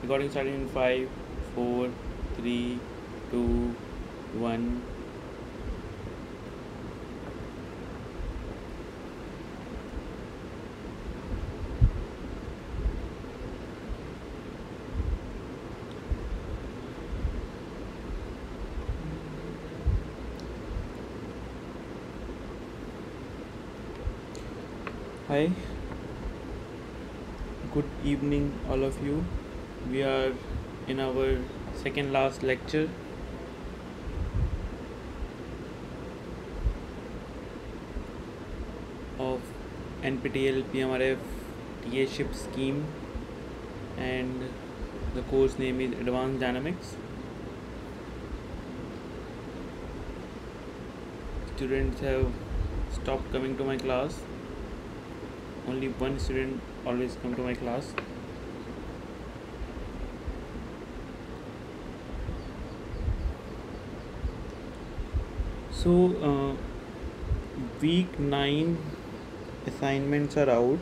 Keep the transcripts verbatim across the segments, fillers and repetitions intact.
Recording starting in five, four, three, two, one. Hi, good evening, all of you. We are in our second last lecture of N P T L P M R F T A ship scheme, and the course name is Advanced Dynamics. Students have stopped coming to my class. Only one student always come to my class. So uh, week nine assignments are out.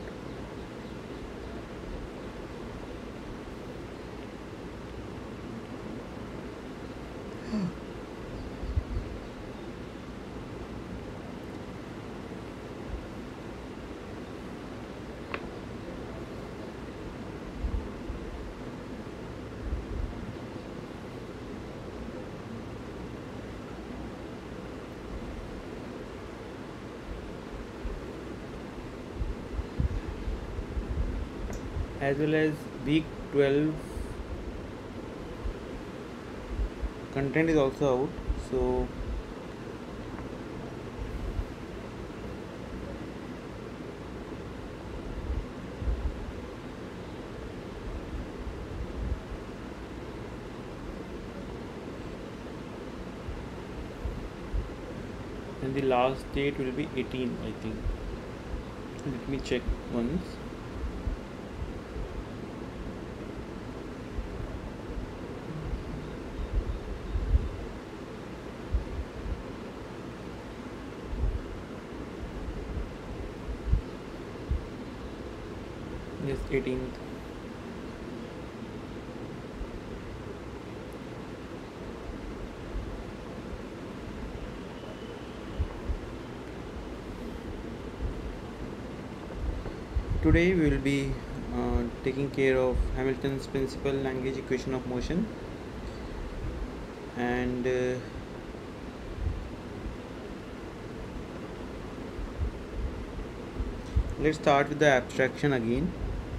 As well as week twelve content is also out. So and the last date will be eighteen, I think. Let me check once. Yes, eighteenth. Today we will be uh, taking care of Hamilton's principal Lagrange equation of motion, and uh, let's start with the abstraction again.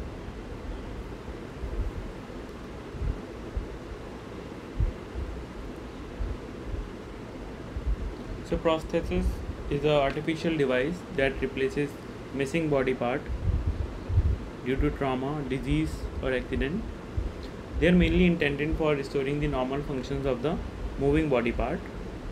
So prosthesis is an artificial device that replaces missing body part due to trauma, disease or accident. They are mainly intended for restoring the normal functions of the moving body part.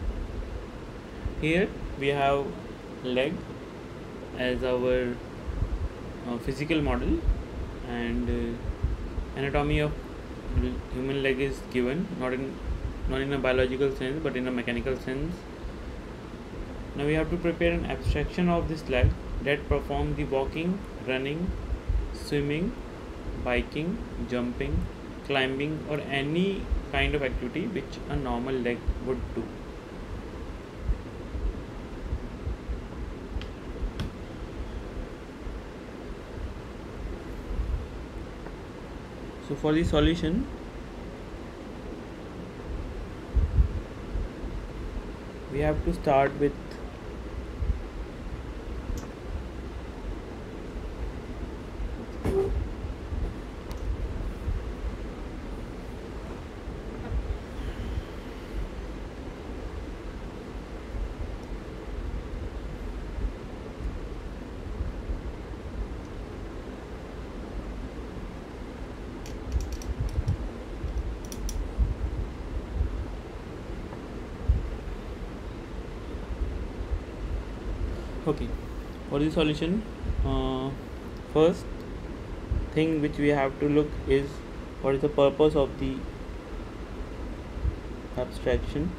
Here we have leg as our uh, physical model, and uh, anatomy of human leg is given, not in not in a biological sense but in a mechanical sense. Now we have to prepare an abstraction of this leg that performs the walking, running, swimming, biking, jumping, climbing or any kind of activity which a normal leg would do. So for the solution, we have to start with okay for the solution. Uh, first thing which we have to look is what is the purpose of the abstraction.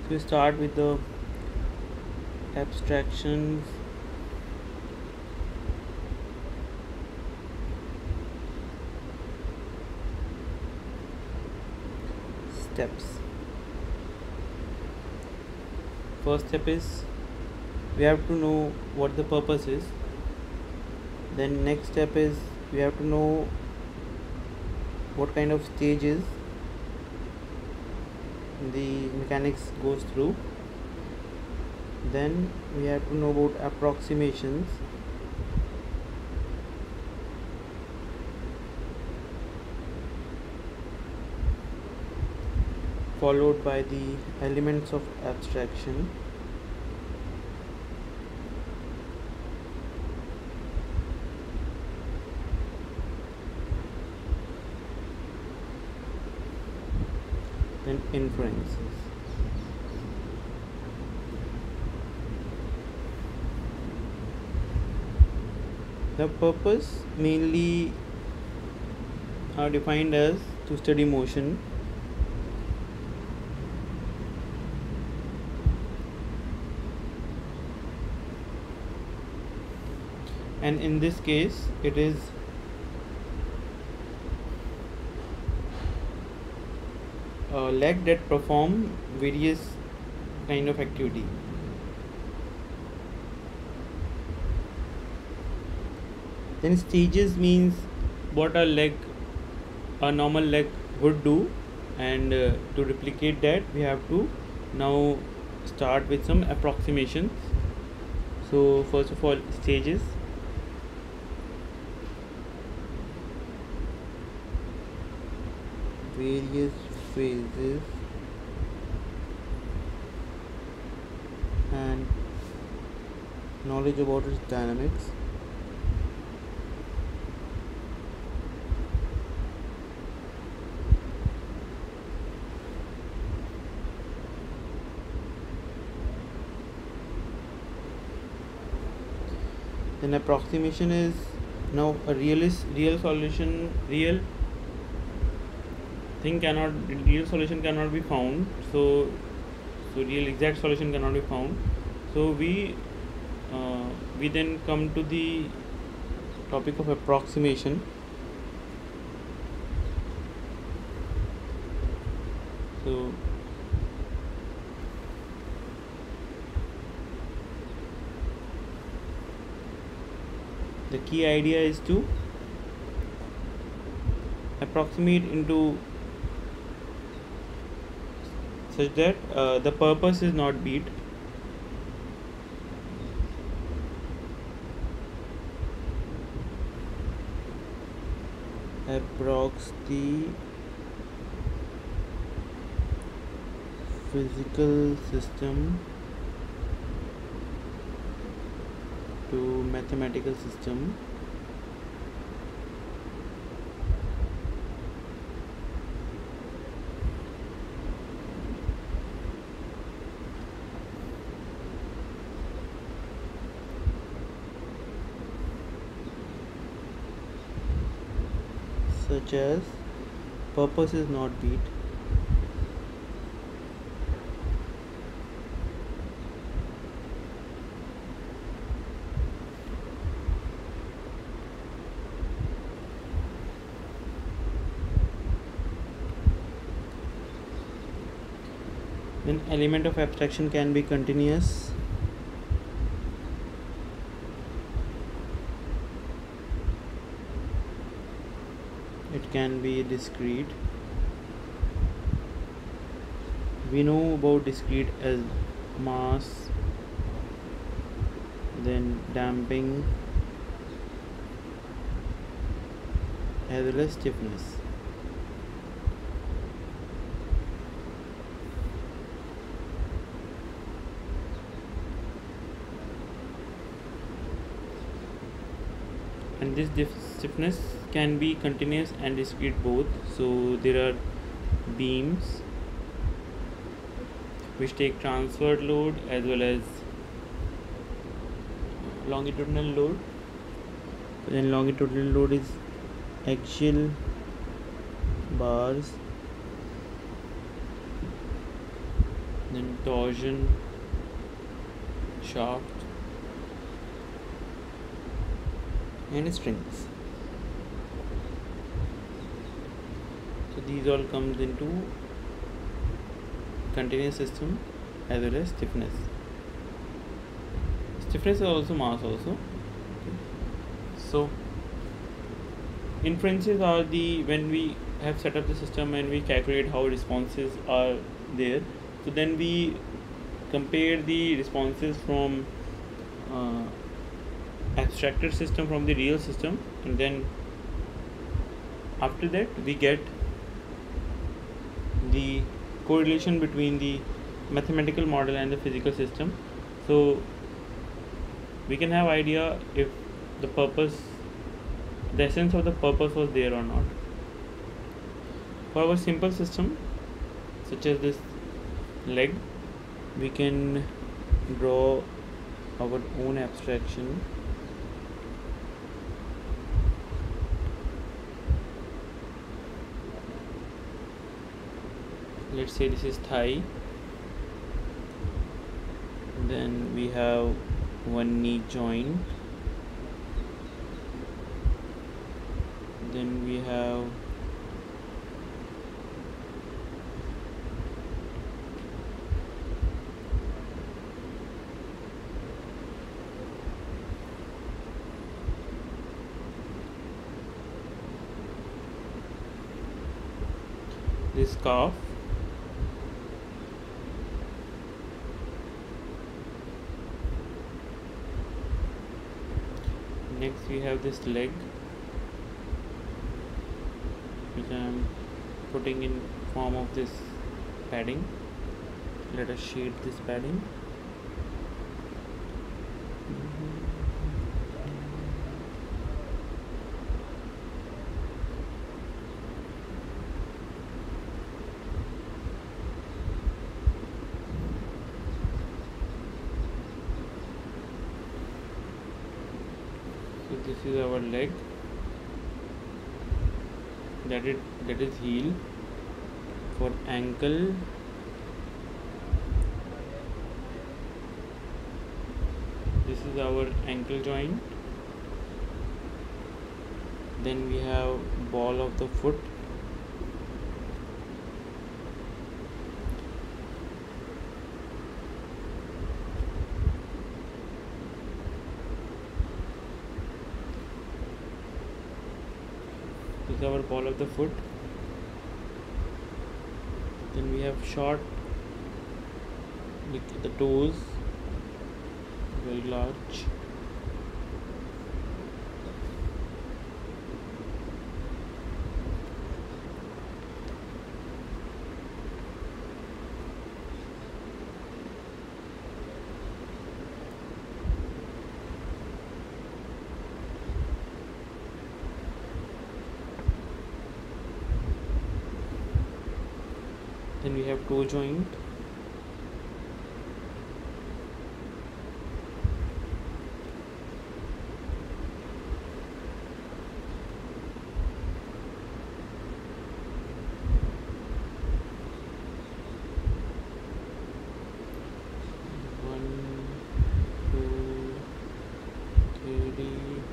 So we start with the abstractions. Steps. First step is we have to know what the purpose is. Then next step is we have to know what kind of stages the mechanics goes through. Then we have to know about approximations. Followed by the elements of abstraction. Then inferences. The purpose mainly are defined as to study motion, and in this case it is a leg that perform various kind of activity. Then stages means what a leg, a normal leg would do, and uh, to replicate that we have to now start with some approximations. So first of all, stages. Various phases and knowledge about its dynamics. Then approximation is now a realist real solution real thing cannot real solution cannot be found, so so real exact solution cannot be found. So we uh, we then come to the topic of approximation. So the key idea is to approximate into such that uh, the purpose is not beat. Approx the physical system to mathematical system. Such as purpose is not beat. Then element of abstraction can be continuous. It can be discrete. We know about discrete as mass, then damping, as well as stiffness. And this stiffness can be continuous and discrete both. So there are beams which take transferred load as well as longitudinal load. Then longitudinal load is axial bars, then torsion shaft and strings. So these all comes into continuous system as well as stiffness. Stiffness is also mass also. Okay. So inferences are the when we have set up the system and we calculate how responses are there. So then we compare the responses from uh, abstracted system from the real system, and then after that we get the correlation between the mathematical model and the physical system. So we can have idea if the purpose the essence of the purpose was there or not. For our simple system such as this leg, we can draw our own abstraction. Let's say this is thigh, then we have one knee joint, then we have this calf, next we have this leg which I am putting in form of this padding. Let us shade this padding. So this is our leg, that is that is heel. For ankle, this is our ankle joint. Then we have ball of the foot. This is our ball of the foot. Then we have short, like the toes, very large. Then we have toe joint. One, two, three.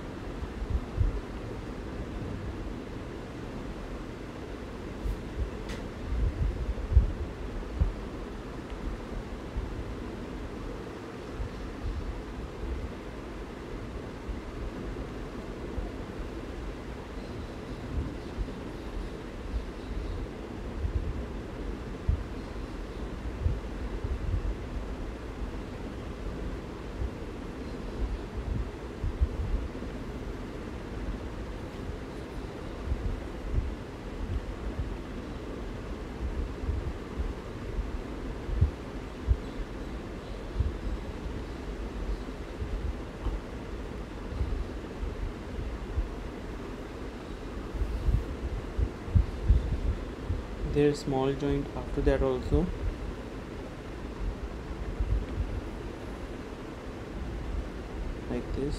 There's small joint after that also. Like this.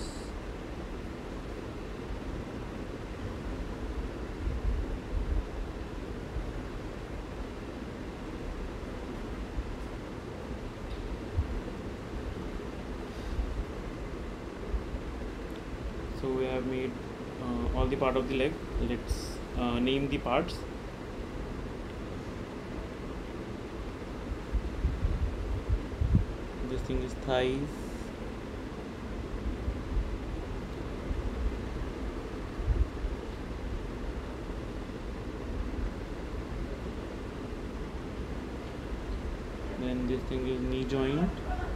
So we have made uh, all the part of the leg. Let's uh, name the parts. This thing is thighs. Then this thing is knee joint.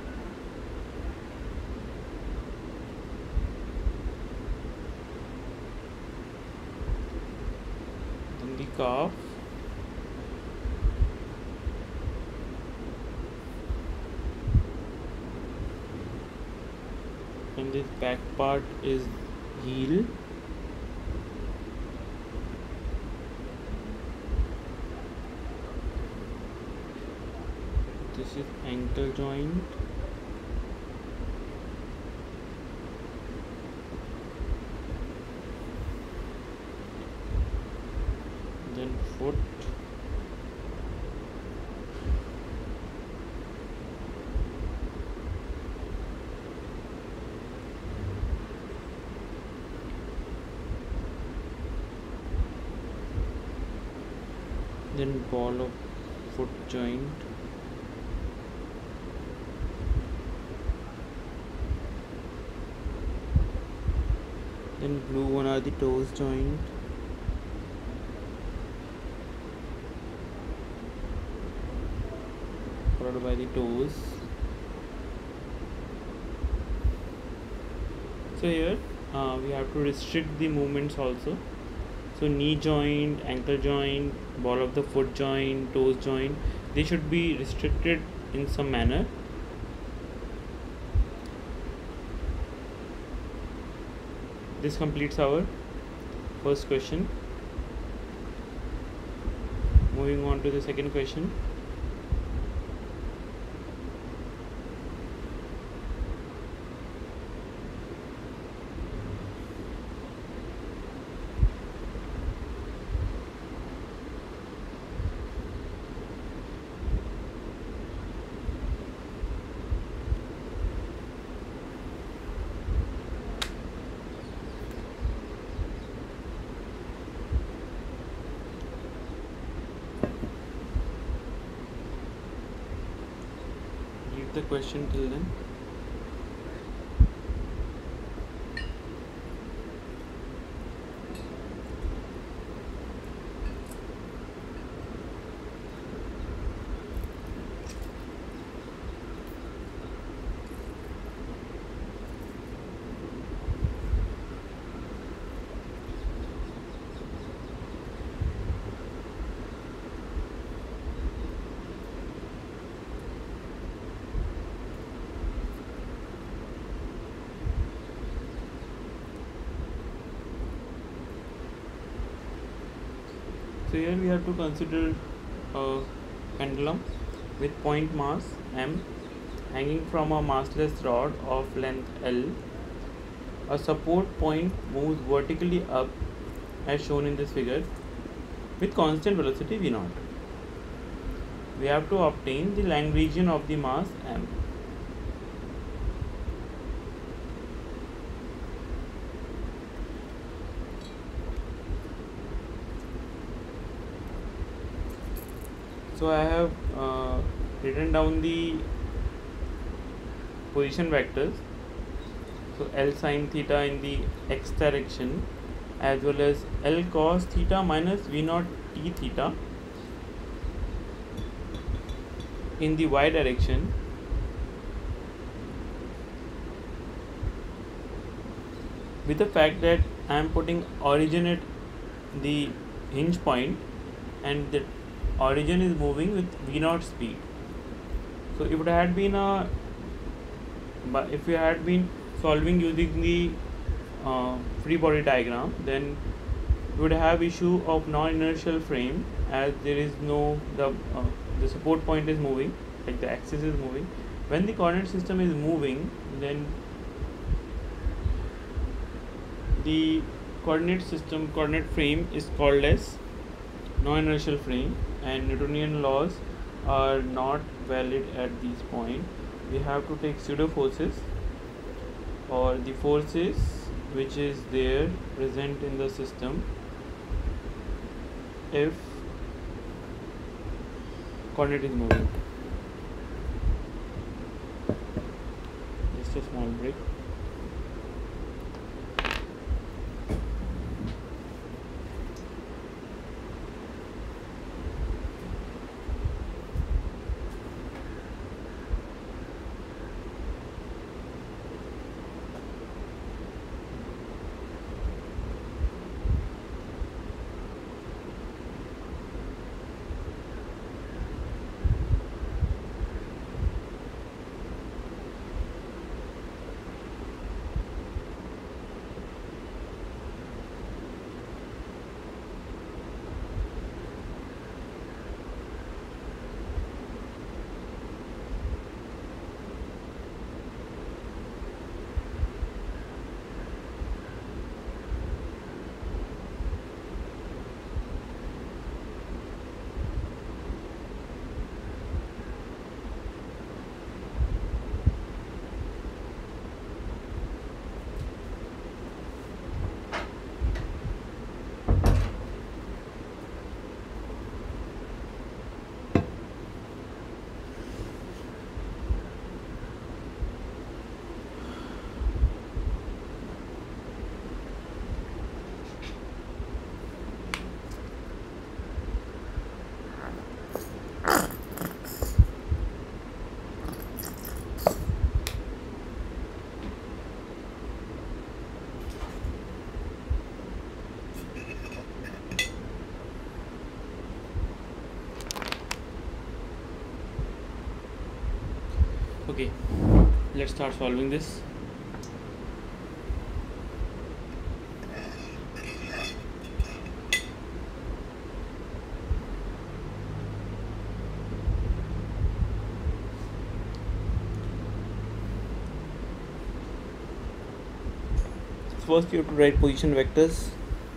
Then the calf. And this back part is heel. This is ankle joint. Then foot. Then ball of foot joint. Then blue one are the toes joint. Followed by the toes. So here uh, we have to restrict the movements also. So knee joint, ankle joint, ball of the foot joint, toes joint, they should be restricted in some manner. This completes our first question. Moving on to the second question. The question till then. So here we have to consider a pendulum with point mass M hanging from a massless rod of length L. A support point moves vertically up as shown in this figure with constant velocity v naught. We have to obtain the Lagrangian of the mass M. So I have uh, written down the position vectors. So L sine theta in the x direction as well as L cos theta minus v naught t theta in the y direction, with the fact that I am putting origin at the hinge point and the origin is moving with v naught speed. So if it had been a but if we had been solving using the uh, free body diagram, then we would have issue of non-inertial frame, as there is no the uh, the support point is moving, like the axis is moving. When the coordinate system is moving, then the coordinate system coordinate frame is called as non-inertial frame, and Newtonian laws are not valid at this point. We have to take pseudo forces or the forces which is there present in the system if coordinate is moving. Just a small break. Okay, let's start solving this. First you have to write position vectors.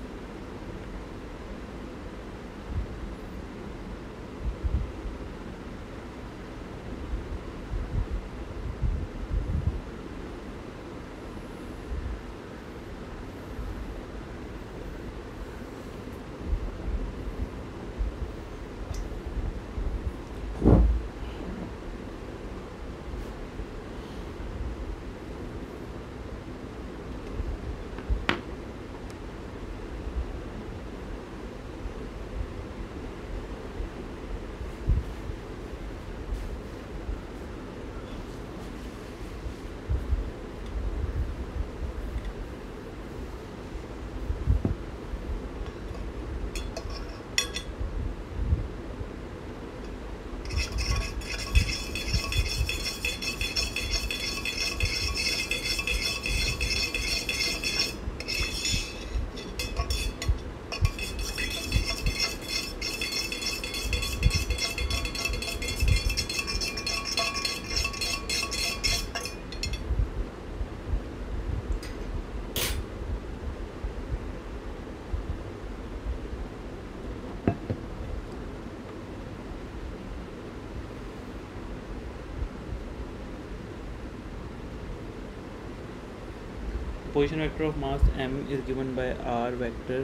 Position vector of mass m is given by r vector,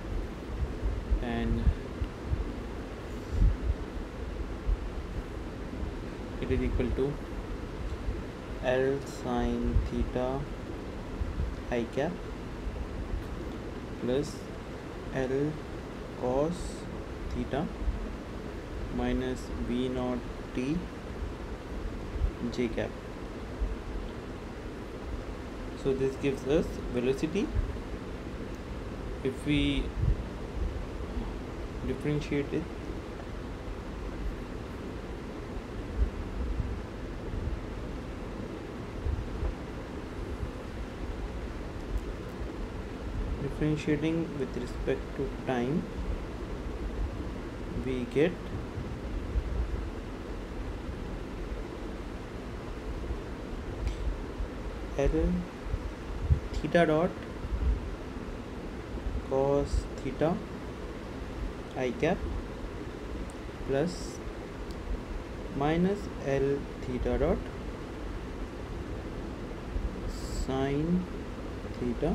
and it is equal to L sine theta I cap plus L cos theta minus V naught T j cap. So this gives us velocity. If we differentiate it, differentiating with respect to time, we get L theta dot cos theta I cap plus minus L theta dot sine theta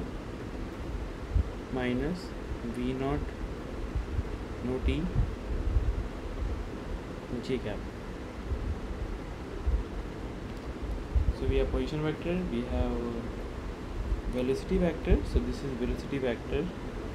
minus v naught no t j cap. So we have position vector, we have velocity vector. So this is velocity vector.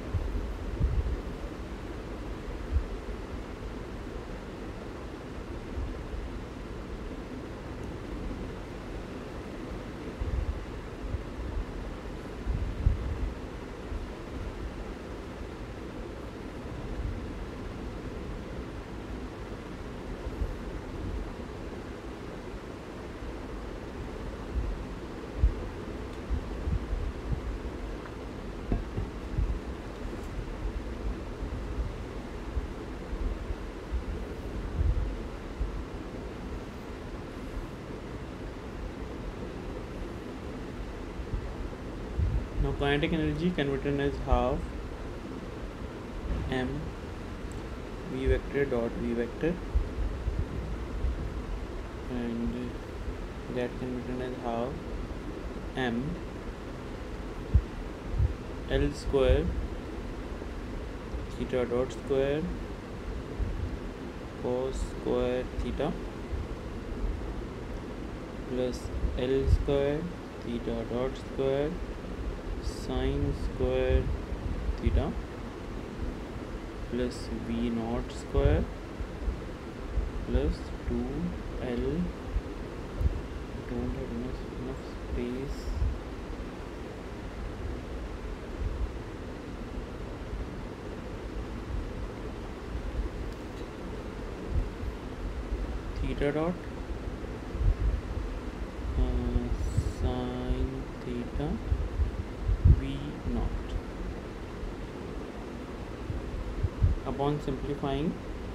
Now kinetic energy converted as half m v vector dot v vector, and that converted as half m L square theta dot square cos square theta plus L square theta dot square sin square theta plus v naught square plus two L, don't have enough, enough space, theta dot uh, sin theta v naught. Upon simplifying,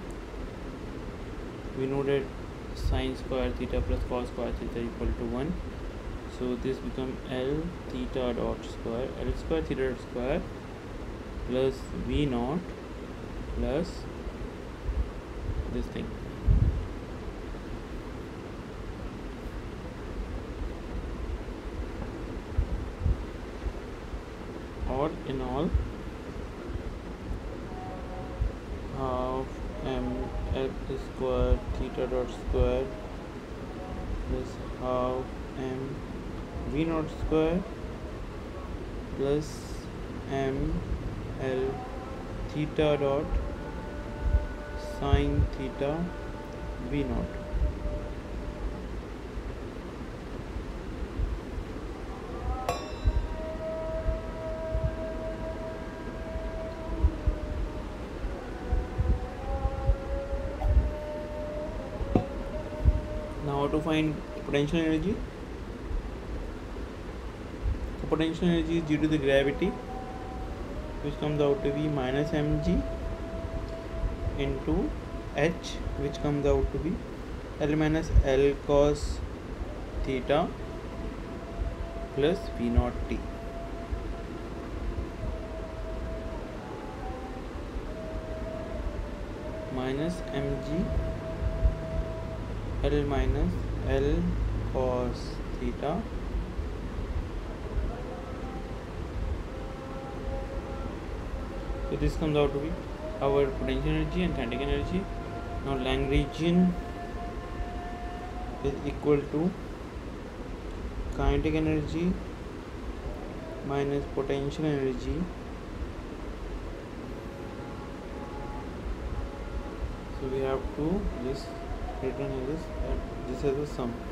we know that sin square theta plus cos square theta equal to one. So this become L theta dot square, L square theta dot square plus v naught plus this thing. Or in all, half m L square theta dot square plus half m v naught square plus m L theta dot sin theta v naught. Now how to find potential energy? So potential energy is due to the gravity, which comes out to be minus mg into h, which comes out to be L minus L cos theta plus v naught t. Minus mg L minus L cos theta so this comes out to be our potential energy and kinetic energy. Now Lagrangian is equal to kinetic energy minus potential energy. So we have to just written in this and this is the sum.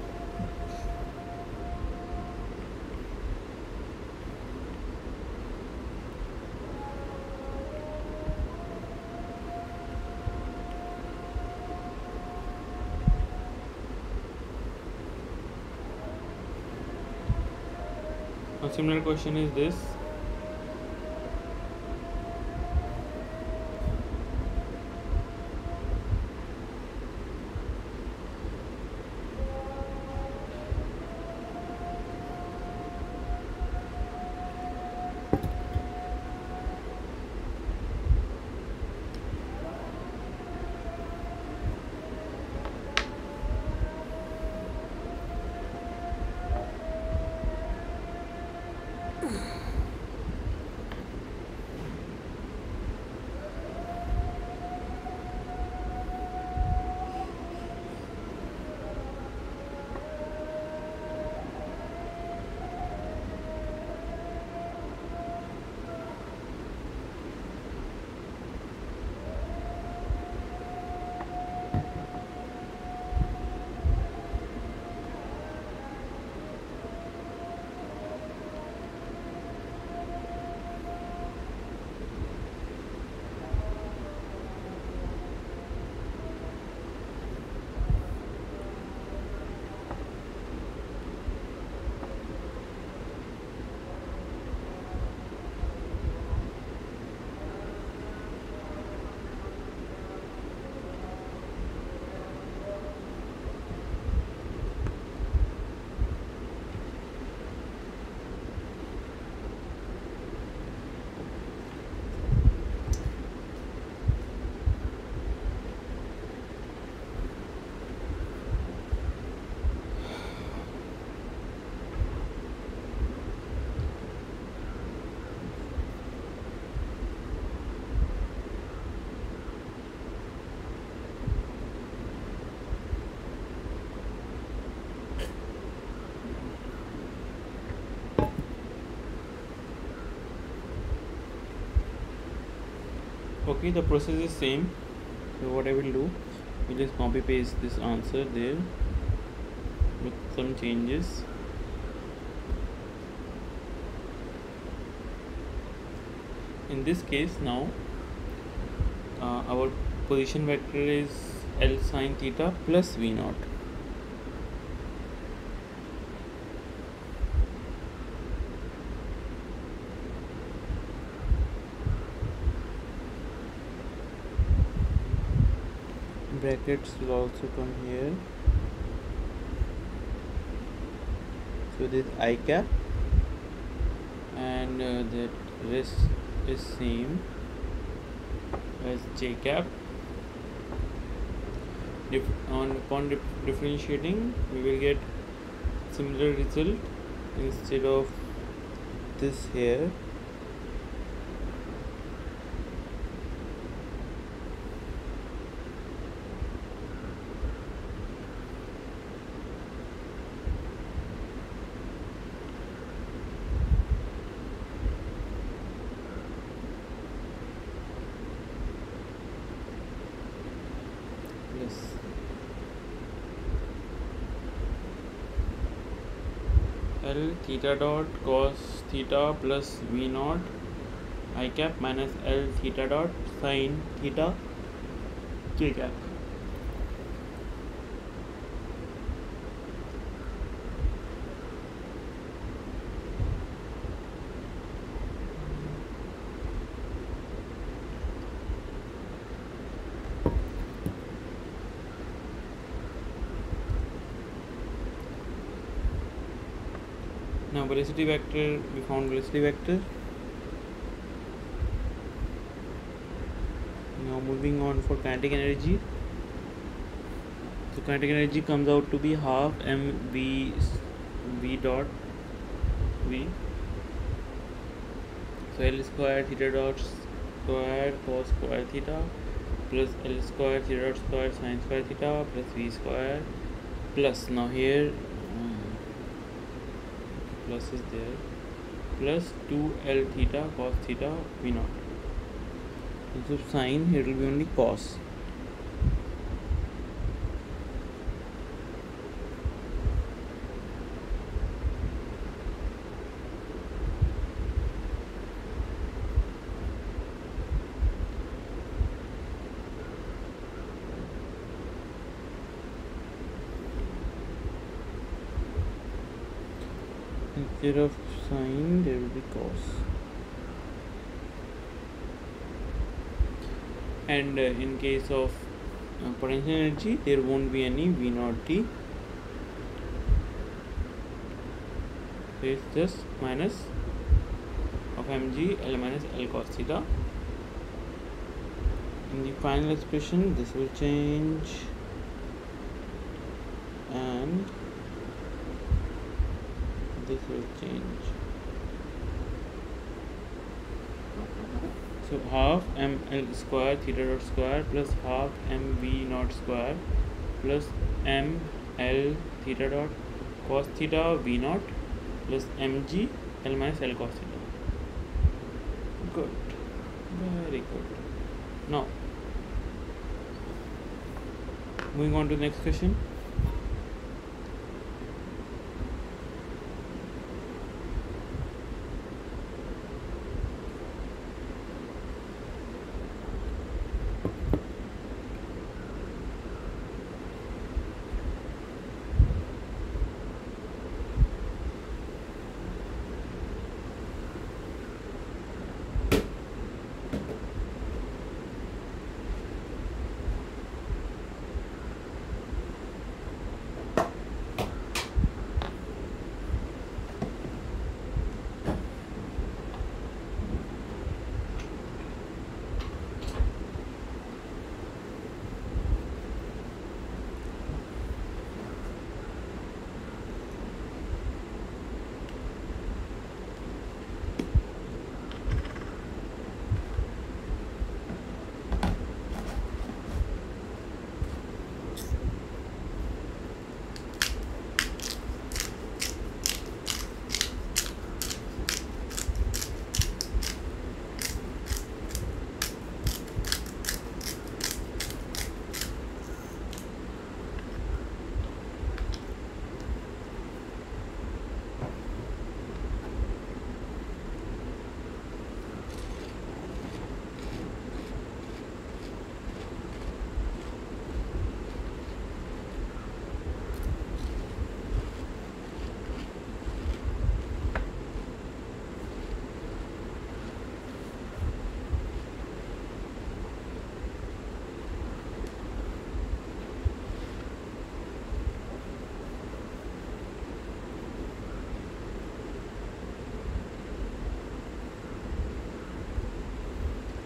Now similar question is this. Okay, the process is same. So what I will do, we just copy paste this answer there with some changes. In this case now, uh, our position vector is L sine theta plus V naught. Brackets will also come here. So this I cap, and uh, that rest is same as J cap. Dif on upon dif differentiating, we will get similar result instead of this here. L theta dot cos theta plus V naught I cap minus L theta dot sin theta J cap. Now velocity vector, we found velocity vector. Now moving on for kinetic energy. So kinetic energy comes out to be half m v v dot v. So L square theta dot square cos square theta plus L square theta dot square sin square theta plus v square plus, now here plus is there, plus two L theta cos theta V naught. Instead of sine, here it will be only cos. Instead of sine, there will be cos. And uh, in case of uh, potential energy, there won't be any V naught T. So it's just minus of mg L minus L cos theta. In the final expression, this will change, and this will change. So half ml square theta dot square plus half mv naught square plus ml theta dot cos theta v naught plus mg L minus L cos theta. Good, very good. Now moving on to the next question.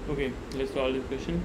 Okay, let's solve this question.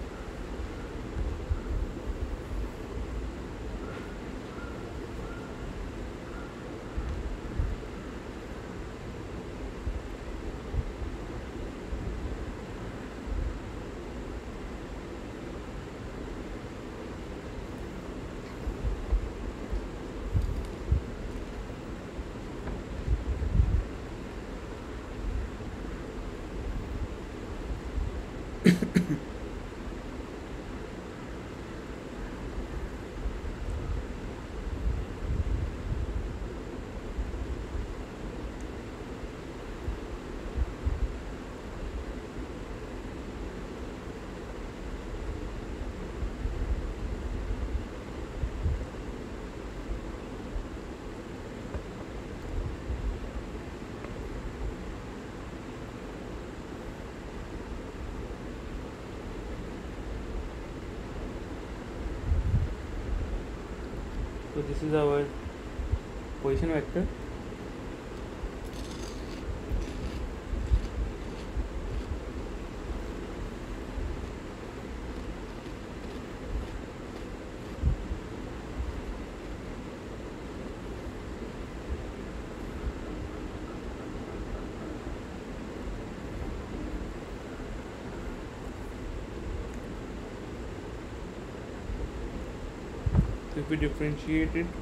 So this is our position vector. So if we differentiate it,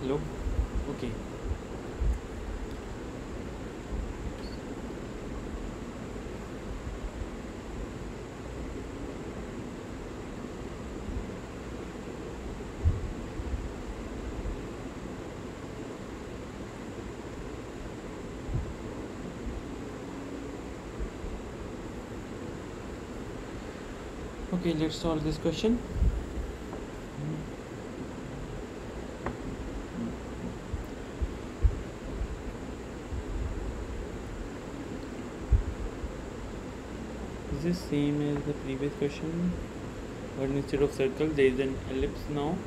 Hello. Okay. Okay, let's solve this question. Is this same as the previous question, but instead of circle there is an ellipse now?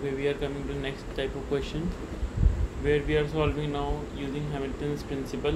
Okay, we are coming to the next type of question where we are solving now using Hamilton's principle.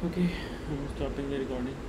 Okay, I'm stopping the recording.